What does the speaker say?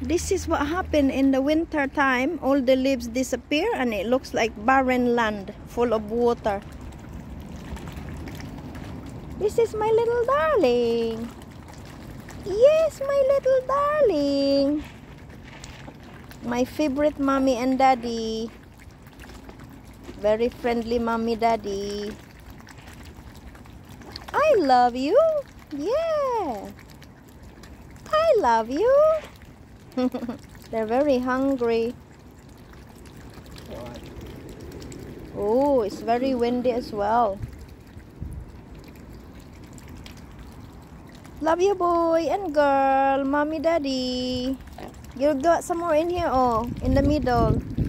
This is what happened in the winter time. All the leaves disappear and it looks like barren land full of water. This is my little darling. Yes, my little darling. My favorite mommy and daddy. Very friendly mommy daddy. I love you. Yeah. I love you. They're very hungry. Oh, it's very windy as well. Love you, boy and girl, mommy, daddy. You got some more in here, oh, in the middle.